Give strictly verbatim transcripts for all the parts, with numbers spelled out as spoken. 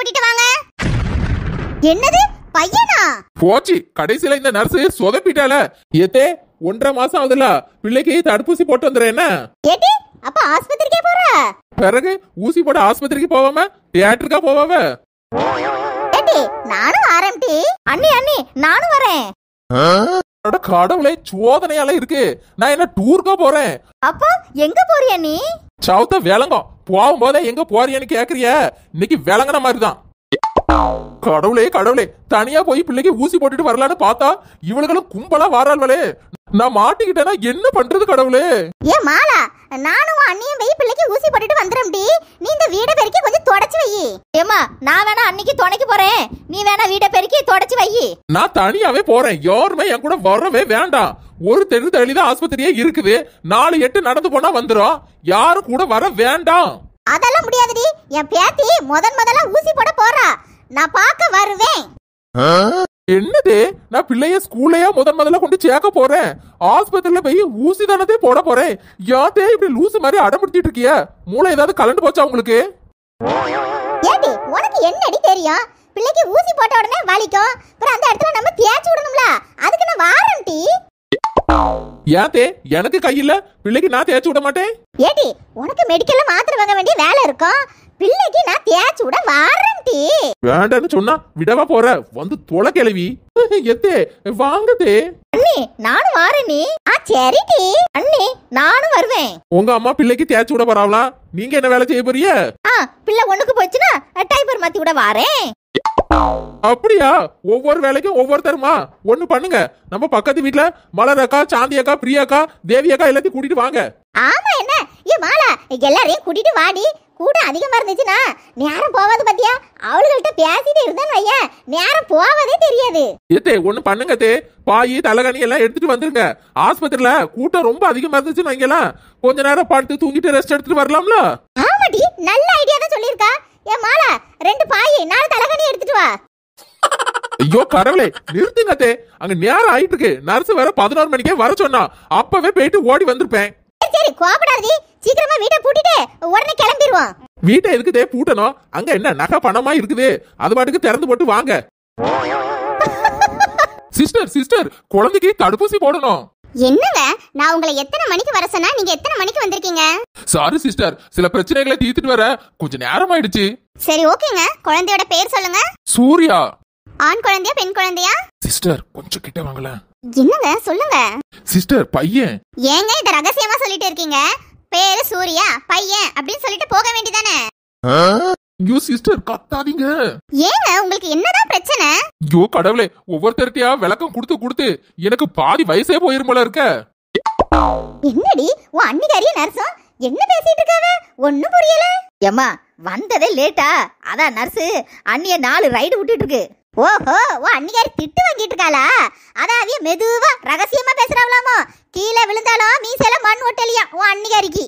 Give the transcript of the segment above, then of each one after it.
கூட்டிட்டு வாங்க. என்னது பையனா? போச்சு, கடைசியில இந்த நர்ஸ் சொதப்பிட்டால. ஏத்தே ஒன்றரை மாசம் ஆகுதுல, பிள்ளைக்கு தடுப்பூசி போட்டு வந்துடுறேன். என்ன ஏடி அப்ப ஆஸ்பத்திரிக்கே போற? பிறகு ஊசி போட ஆஸ்பத்திரிக்கு போவாம தியேட்டருக்கா போவாவ? ஏடி நானும் வரேன்டி. அண்ணி அண்ணி நானும் வரேன். கடவுளே, சோதனையால இருக்கு. நான் என்ன டூருக்கா போறேன். அப்போ எங்க போறிய நீ? சவுத்த விளங்கும். போகும்போதே எங்க போறியன்னு கேக்குறிய? இன்னைக்கு விளங்குன மாதிரிதான். கடவுளே கடவுளே, தனியா போய் பிள்ளைக்கு ஊசி போட்டுட்டு வரலான்னு பார்த்தா இவளுகளும் கும்பலா வாராள்வளே. நான் மாட்டிக்கிட்டேன்னா என்ன பண்றது கடவுளே? ஏ மாலா, நானும் அண்ணியும் போய் பிள்ளைக்கு ஊசி போட்டுட்டு வந்துறோம்டி. நீ இந்த வீடை பெருக்கி கொஞ்சம் தொடச்சு வை. ஏமா நான் வேணா அன்னைக்கு துணைக்கு போறேன், நீ வேணா வீடை பெருக்கி தொடச்சு வை. நான் தனியாவே போறேன், யாருமே என் கூட வரவே வேண்டாம். ஒரு தெரு தள்ளிதான் ஆஸ்பத்திரியே இருக்குது. நாலு எட்டு நடந்து போனா வந்துரும். யாரும் கூட வர வேண்டாம். அதெல்லாம் முடியாதுடி. என் பேத்தி முதன் முதல்ல ஊசி போட போறா, நான் பார்க்க வருவேன். என்னது, நான் பிள்ளைய ஸ்கூல்லையா முதன் முதல்ல கொண்டு சேர்க்க போறேன். ஆஸ்பத்திரியில போய் ஊசி தானதே போட போறேன். யாத்தே இப்படி லூசு மாதிரி அடம்பிடிச்சிட்டு இருக்கிய? மூளை ஏதாவது கலண்டு போச்சா உங்களுக்கு? ஏடி உனக்கு என்னடி தெரியும்? பிள்ளைக்கு ஊசி போட்ட உடனே வலிக்கும், அப்புறம் அந்த இடத்துல நம்ம தேய்ச்சி விடணும்ல, அதுக்கு நான் வாரண்டி. யாத்தே எனக்கு கையில பிள்ளைக்கு நான் தேய்ச்சி விட மாட்டேன். ஏடி உனக்கு மெடிக்கல்ல மாத்திரை வாங்க வேண்டிய வேலை இருக்கும், பிள்ளைக்கு நான் தேய்ச்சி விட வாரண்டி. வேண்டான்னு சொன்னா விடவா போற? வந்து தொலை கிளவி. எத்தே வாங்கதே. அண்ணி நானும் வாரேன். நீ ஆ சரிடி அண்ணி, நானும் வருவேன். உங்க அம்மா பிள்ளைக்கு தேய்ச்சி விட போறாவலாம், நீங்க என்ன வேலை செய்ய போறீங்க? ஆ பிள்ளை ஒண்ணுக்கு போச்சுன்னா டைப்பர் மாத்தி விட வாரேன். அப்படியா? ஒவ்வொரு வேலைக்கும் ஒவ்வொருத்தருமா ஒண்ணு பண்ணுங்க. நம்ம பக்கத்து வீட்டுல மலர் அக்கா, சாந்தி அக்கா, பிரியா அக்கா, தேவி அக்கா எல்லாத்தையும் கூட்டிட்டு வாங்க. ஆமா என்ன ஏ மாலா, எல்லாரையும் கூட்டிட்டு வாடி. கூட அதிகமா இருந்துச்சுன்னா நேரம் போவாது பாத்தியா? அவளுகள்ட்ட பேசிட்டு இருந்தான்னு வைய, நேரம் போவதே தெரியாது. ஏத்தே ஒண்ணு பண்ணுங்க தே, பாயி தலகாணி எல்லாம் எடுத்துட்டு வந்துருங்க. ஆஸ்பத்திரியில கூட்டம் ரொம்ப அதிகமா இருந்துச்சுன்னு வைங்கலாம், கொஞ்ச நேரம் படுத்து தூங்கிட்டு ரெஸ்ட் எடுத்துட்டு வரலாம்ல. ஆமாடி, நல்ல ஐடியா தான் சொல்லிருக்கா. ஏ மாலா, ரெண்டு பாயி நாலு தலகாணி எடுத்துட்டு வா. ஐயோ கடவுளே, நிறுத்துங்க தே. அங்க நேரம் ஆயிட்டு இருக்கு. நர்ஸ் வேற பதினோரு மணிக்கே வர சொன்னா, அப்பவே போயிட்டு ஓடி வந்திருப்பேன். சரி கோபடாதீ, சீக்கிரமா வீட்டை பூட்டிட்டு உடனே கிளம்பிடுவோம். வீட்டை எதுக்கு தே பூட்டணும்? அங்க என்ன நகை பணமா இருக்குது, அது பாட்டுக்கு திறந்து போட்டு வாங்க. சிஸ்டர் சிஸ்டர், குழந்தைக்கு தடுப்பூசி போடணும். என்னங்க, நான் உங்களை எத்தனை மணிக்கு வர சொன்னா நீங்க எத்தனை மணிக்கு வந்திருக்கீங்க? சாரி சிஸ்டர், சில பிரச்சனைகளை தீர்த்துட்டு வர கொஞ்சம் நேரம் ஆயிடுச்சு. சரி ஓகேங்க, குழந்தையோட பேர் சொல்லுங்க. சூர்யா. ஆண் குழந்தையா பெண் குழந்தையா? சிஸ்டர் கொஞ்சம் கிட்ட வாங்கல. என்னங்க சொல்லுங்க. சிஸ்டர் பையன். ஏங்க இத ரகசியமா சொல்லிட்டு இருக்கீங்க? பேரு சூர்யா, பையன் அப்படின்னு சொல்லிட்டு போக வேண்டியதானே? ஐயோ சிஸ்டர் கத்தாதீங்க. ஏங்க உங்களுக்கு என்னதான் பிரச்சனை? ஐயோ கடவுளே, ஒவ்வொருத்தர்கிட்டயா விளக்கம் கொடுத்து கொடுத்து எனக்கு பாதி வயசே போயிரும் போல இருக்க. என்னடி உன் அன்னிகாரிய நர்ஸும் என்ன பேசிட்டு இருக்காவ? ஒண்ணும் புரியல. ஏம்மா வந்ததே லேட்டா, அதான் நர்ஸ் அண்ணிய நாலு ரைடு விட்டுட்டு இருக்கு. ஓஹோ, உன் அன்னிகாரி திட்டு வாங்கிட்டு இருக்காளா? அதான் அவிய மெதுவா ரகசியமா பேசுறாவலாமோ, கீழே விழுந்தாலும் மீசையில மண் ஒட்டலியா உன் அன்னிகாரிக்கு.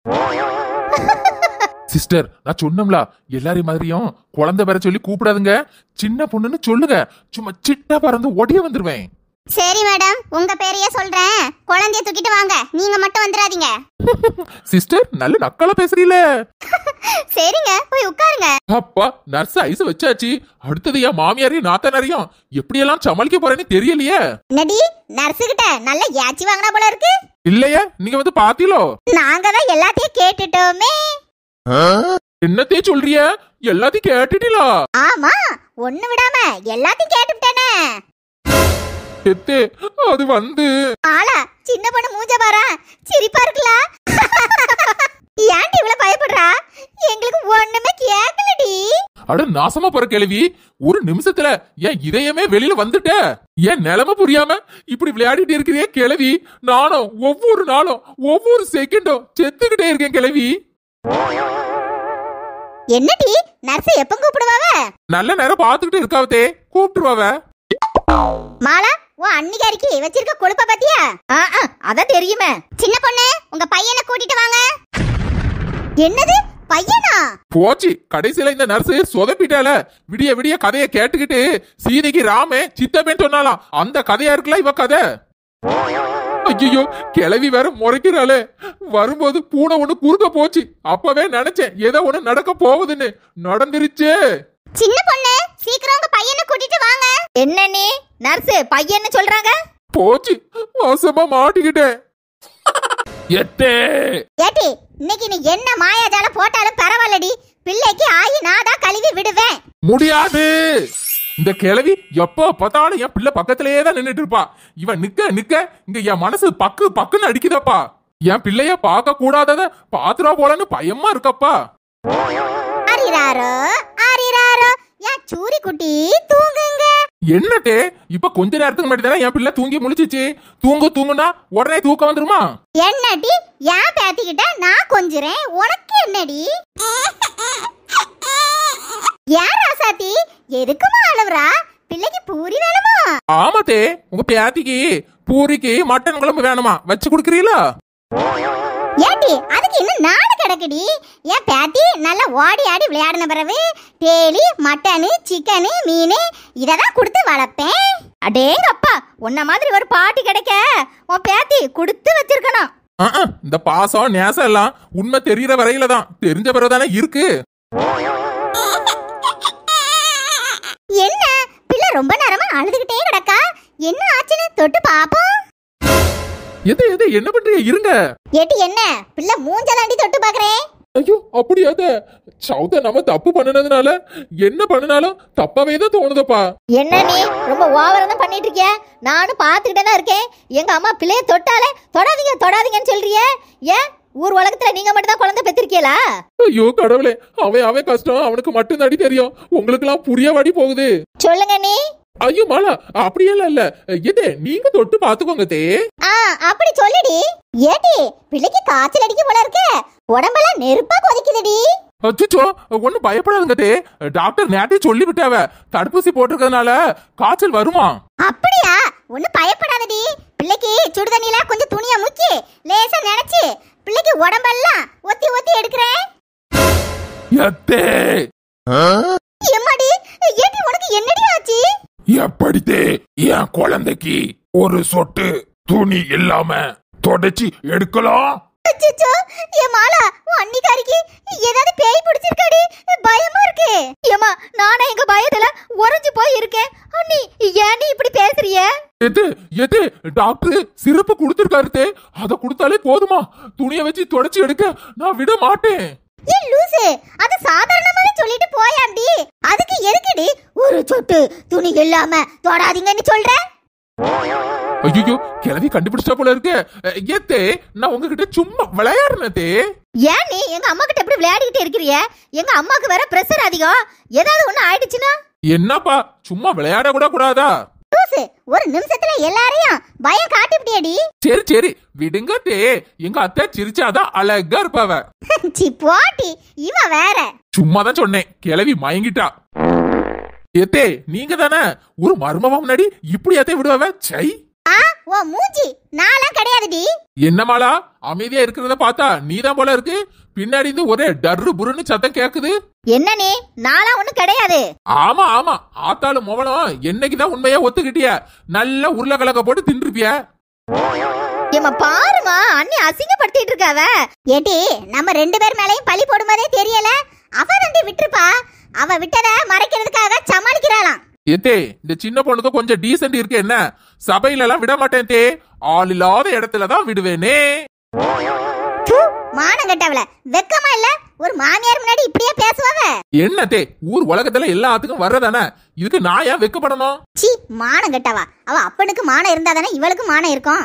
சிஸ்டர் நான் சொன்னோம்ல, எல்லாரையும் மாதிரியும் குழந்தை பேர சொல்லி கூப்பிடாதுங்க, சின்ன பொண்ணுன்னு சொல்லுங்க. சும்மா சிட்டா பறந்து ஓடியே வந்துருவேன். சரி மேடம், உங்க பேரையே சொல்றேன், குழந்தைய தூக்கிட்டு வாங்க, நீங்க மட்டும் வந்துடாதீங்க. சிஸ்டர் நல்ல நக்கலா பேசுறீல. சரிங்க போய் உட்காருங்க. அப்பா நர்ஸ் ஐஸ் வச்சாச்சு, அடுத்தது என் மாமியாரையும் நாத்தனாரையும் எப்படி எல்லாம் சமாளிக்க போறேன்னு தெரியலையே. நடி நர்ஸ் கிட்ட நல்ல ஏச்சி வாங்கினா போல இருக்கு. இல்லையா, நீங்க வந்து பாத்தீங்களோ? நாங்க தான் எல்லாத்தையும் கேட்டுட்டோமே. என்னத்தே சொல்றிய? எல்லாத்தையும் கேட்டுட்டீங்களா? ஆமா, ஒண்ணு விடாம எல்லாத்தையும் கேட்டுட்டேனே. எத்தே அது வந்து ஆளா சின்ன பொண்ணு மூஞ்ச பாரா, சிரிப்பா இருக்குல. ஏன்டி இவ்வளவு பயப்படுறா? எங்களுக்கு ஒண்ணுமே கேட்கலடி. அட நாசமா போற கேள்வி, ஒரு நிமிஷத்துல என் இதயமே வெளியில வந்துட்ட. என் நிலைமை புரியாம இப்படி விளையாடிட்டு இருக்கிறே கிழவி. நானும் ஒவ்வொரு நாளும் ஒவ்வொரு செகண்டும் செத்துக்கிட்டே இருக்கேன் கிழவி. என்னடி நர்ஸ் எப்ப கூப்பிடுவாவ? நல்ல நேரம் பாத்துக்கிட்டு இருக்காவதே, கூப்பிட்டுருவாவ. மாலா, உன் அன்னிகாரிக்கு வச்சிருக்க கொழுப்ப பாத்தியா? அதான் தெரியுமே. சின்ன பொண்ணு, உங்க பையனை கூட்டிட்டு வாங்க. என்னது பையனா? போச்சு, கடைசியில இந்த நர்ஸ் சொதப்பிட்டால. விடிய விடிய கதையை கேட்டுக்கிட்டு சீதைக்கு ராமே சித்தப்பேன்னு சொன்னாலாம், அந்த கதையா இருக்குல்ல இவ கதை. ஐயோ கிளவி வேற முறைக்கிறாளே. வரும்போது பூனை ஒண்ணு குறுக்க போச்சு, அப்பவே நினைச்சேன் ஏதோ ஒண்ணு நடக்க போகுதுன்னு. நடந்துருச்சே. சின்ன பொண்ணு சீக்கிரம் உங்க பையனை கூட்டிட்டு வாங்க. என்ன நீ நர்ஸ் பையன்னு சொல்றாங்க? போச்சு, மோசமா மாட்டிக்கிட்டேன். எத்தே ஏட்டி, இன்னைக்கு நீ என்ன மாயாஜால போட்டாலும் பரவாயில்லடி, பிள்ளைக்கு ஆயி நான் தான் கழுவி விடுவேன். முடியாது. இந்த கிழவி எப்போ பார்த்தாலும் என் பிள்ளை பக்கத்திலேயே தான் நின்னுட்டு இருப்பா. இவன் நிக்க நிக்க இங்க என் மனசு பக்கு பக்குன்னு அடிக்குதப்பா. என் பிள்ளைய பார்க்க கூடாதத பாத்துரா போலன்னு பயமா இருக்கப்பா. ஆரிராரோ ஆரிராரோ, என் சூரி குட்டி தூங்குங்க. என்னட்டே, இப்ப கொஞ்ச நேரத்துக்கு முன்னாடி தானே என் பிள்ளை தூங்கி முழிச்சிச்சு. தூங்கு தூங்குனா உடனே தூக்கம் வந்துருமா? என்னடி ஏன் பேத்திக்கிட்ட நான் கொஞ்சுறேன், உனக்கு என்னடி? ஏன் ராசாத்தி எதுக்குமா அழுவுறா? பிள்ளைக்கு பூரி வேணுமா? ஆமாத்தே, உங்க பேத்திக்கு பூரிக்கு மட்டன் குழம்பு வேணுமா, வச்சு குடுக்கறீங்களா? ஏடி அதுக்கு இன்னும் நாடு கிடக்குடி. என் பேத்தி நல்லா ஓடி ஆடி விளையாடின பிறகு டெய்லி மட்டனு சிக்கனு மீன் இதெல்லாம் கொடுத்து வளர்ப்பேன். அடேங்கப்பா, உன்ன மாதிரி ஒரு பாட்டி கிடைக்க உன் பேத்தி கொடுத்து வச்சிருக்கணும். இந்த பாசம் நேசம் எல்லாம் உண்மை தெரியற வரையில தான், தெரிஞ்ச பிறகுதானே இருக்கு. என்ன பிள்ளை ரொம்ப நேரமா அழுதுகிட்டே கிடக்கா, என்ன ஆச்சுன்னு தொட்டு பாப்போம். எது எது என்ன பண்றீங்க? இருங்க. ஏட்டி என்ன பிள்ளை மூஞ்சலாண்டி தொட்டு பாக்குறேன். ஐயோ அப்படியாத சௌத நம்ம தப்பு பண்ணனதுனால என்ன பண்ணனாலும் தப்பாவே தான் தோணுதப்பா. என்ன நீ ரொம்ப ஓவரா தான் பண்ணிட்டு இருக்கிய? நானும் பாத்துக்கிட்டே தான் இருக்கேன். எங்க அம்மா பிள்ளைய தொட்டாலே தொடாதீங்க தொடாதீங்கன்னு சொல்றியே, ஏன் ஊர் உலகத்துல நீங்க மட்டும் தான் குழந்தை பெற்றிருக்கீங்களா? ஐயோ கடவுளே, அவன் அவன் கஷ்டம் அவனுக்கு மட்டும் தாடி தெரியும், உங்களுக்கு எல்லாம் புரியவாடி போகுது. சொல்லுங்க நீ. ஐயோ மாலா, அப்படியெல்லாம் இல்ல, எதே நீங்க தொட்டு பாத்துக்கோங்க தே. ஆ அப்படி சொல்லுடி. ஏடி பிள்ளைக்கு காய்ச்சல் அடிக்க போல இருக்கு, உடம்பெல்லாம் நெருப்பா கொதிக்குதுடி. அச்சோ ஒன்னும் பயப்படாதுங்க தே, டாக்டர் நேத்தே சொல்லி விட்டாவ, தடுப்பூசி போட்டிருக்கிறதுனால காய்ச்சல் வருமா. அப்படியா? ஒன்னும் பயப்படாதடி. பிள்ளைக்கு சுடுதண்ணில கொஞ்சம் துணியை முக்கி லேசா நினைச்சு பிள்ளைக்கு உடம்பெல்லாம் ஒத்தி ஒத்தி எடுக்கிறேன். எத்தே எம்மாடி, ஏடி உனக்கு என்னடி ஆச்சு? எப்படித்தே என் குழந்தைக்கு ஒரு சொட்டு துணி இல்லாம தொடச்சி எடுக்கலாம்? அச்சச்சோ, ஏ மாலா, உன் அண்ணிக்காரிக்கு ஏதாவது பேய் பிடிச்சிருக்காடி, பயமா இருக்கு. ஏமா நானே எங்க பயத்துல உறைஞ்சு போய் இருக்கேன். அண்ணி ஏன் இப்படி பேசுறிய? எது எது டாக்டர் சிறப்பு கொடுத்திருக்காரு, அத கொடுத்தாலே போதுமா, துணியை வச்சு தொடச்சி எடுக்க நான் விட மாட்டேன். ஏ லூசு, அது சாதாரணமாவே சொல்லிட்டு போயாண்டி, அதுக்கு எதுக்குடி ஒரு சொட்டு துணி இல்லாம தொடாதீங்கன்னு சொல்ற? ஐயோ கிளவி கண்டுபிடிச்சா போல இருக்கு. ஏத்தே நான் உங்ககிட்ட சும்மா விளையாடுனதே. ஏன் நீ எங்க அம்மா கிட்ட எப்படி விளையாடிக்கிட்டு இருக்கிறிய? எங்க அம்மாக்கு வேற பிரஷர் அதிகம், ஏதாவது ஒண்ணு ஆயிடுச்சுன்னா? என்னப்பா சும்மா விளையாட கூட கூடாதா? லூசு, ஒரு நிமிஷத்துல எல்லாரையும் பயம் காட்டிவிட்டியடி. சரி சரி விடுங்க தே, எங்க அத்தை சிரிச்சாதான் அழகா இருப்பாவ. சி போட்டி, இவ வேற. சும்மாதான் சொன்னேன், கிளவி மயங்கிட்டா. ஏத்தே நீங்க தானே ஒரு மர்மமா முன்னாடி இப்படி ஏத்தே விடுவாவ? சை ஆ ஓ மூஞ்சி, நான்லாம் கிடையாதுடி. என்னமாலா அமைதியா இருக்கிறத பார்த்தா நீதான் போல இருக்கு, பின்னாடி இருந்து ஒரே டர்ரு புருன்னு சத்தம் கேக்குது. என்ன நீ? நான்லாம் ஒண்ணும் கிடையாது. ஆமா ஆமா, ஆத்தாலும் மொவனும் என்னைக்குதான் உண்மையா ஒத்துக்கிட்டிய, நல்ல உருளைக்கிழங்க போட்டு தின்றுப்பிய. ஏமா பாருமா, அண்ணி அசிங்கப்படுத்திட்டு இருக்காவ. ஏடி நம்ம ரெண்டு பேர் மேலயும் பழி போடும்போதே தெரியல, அவ தண்டி விட்டுருப்பா. அவ விட்டத மறைக்கிறதுக்காக சமாளிக்கிறாளாம். ஏத்தே இந்த சின்ன பொண்ணுக்கு கொஞ்சம் டீசென்ட் இருக்கு என்ன, சபையில எல்லாம் விட மாட்டேன் தே, ஆள் இல்லாத இடத்துலதான் விடுவேனே. மானம் கட்டவள, வெக்கமா இல்ல? ஒரு மாமியார் முன்னாடி இப்படியே பேசுவாவ? என்ன தே, ஊர் உலகத்துல எல்லாத்துக்கும் வர்றதானே, இதுக்கு நான் ஏன் வெக்கப்படணும்? சி மானம் கட்டவா, அவ அப்பனுக்கு மானம் இருந்தா தானே இவளுக்கு மானம் இருக்கும்.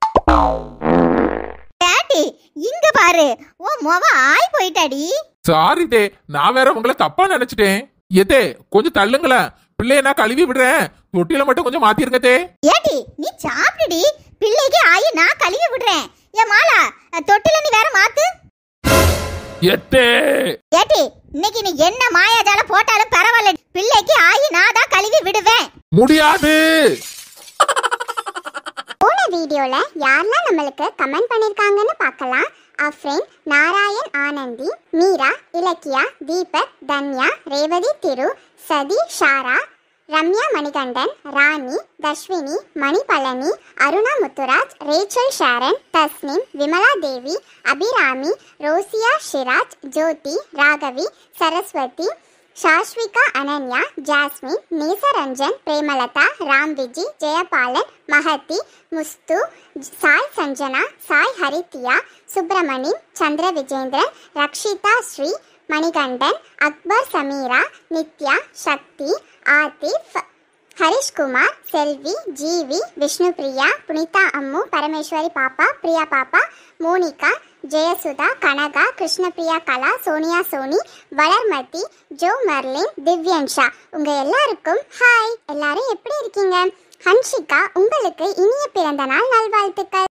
டாடி இங்க பாரு, ஓ மொவ ஆய் போயிட்டாடி. சாரி தே, நான் வேற உங்களை தப்பா நினைச்சிட்டேன். ஏத்தே கொஞ்சம் தள்ளுங்களேன், பிள்ளைய நான் கழுவி விடுறேன், தொட்டில மட்டும் கொஞ்சம் மாத்திருங்க தே. ஏடி நீ சாப்பிடுடி, பிள்ளைக்கு ஆயி நான் கழுவி விடுறேன். ஏ மாலா, தொட்டில நீ வேற மாத்து. ஏத்தே ஏடி இன்னைக்கு நீ என்ன மாயாஜால போட்டாலும் பரவாயில்ல, பிள்ளைக்கு ஆயி நான் தான் கழுவி விடுவேன். முடியாது. போன வீடியோல யாரெல்லாம் நம்மளுக்கு கமெண்ட் பண்ணிருக்காங்கன்னு பார்க்கலாம். Afrin, Narayan Anandhi, Meera, Ilakkiya, Deepak, Dhanya, Revathi Thiru, Sathi, Shara, Ramya Manikandan, Rani, Thaswini, Manipalani, Aruna Muthuraj, Rachel Sharon, Tasnim, Vimala Devi, Abirami, Rosiya Shiraj, Jothi, Raghavi, Saraswathi, Saswika Ananya, Jasmine, Nesaranjan, Premalatha, Ram Viji, Jayabalan, Mahathi, Musthu, Sai Sanjana, Sai Harithya, Subramani, Chandra Vijendran, Rakshitha Sri, Manikandan, Akbar Sameera, Nithya, Sakthi, Aathif, Harishkumar, Selvi, Jeevi, Vishnupriya, Punitha Ammu, Parameswari Pappa, Priya Pappa, Monika, Jayasudha, Kanaga, Krishnapriya Kala, Sonia Soni, Valarmathi, Jo Merlin, Divyansha. உங்க எல்லாருக்கும் ஹாய். எல்லாரும் எப்படி இருக்கீங்க? ஹன்ஷிகா, உங்களுக்கு இனிய பிறந்த நாள் நல்வாழ்த்துக்கள்.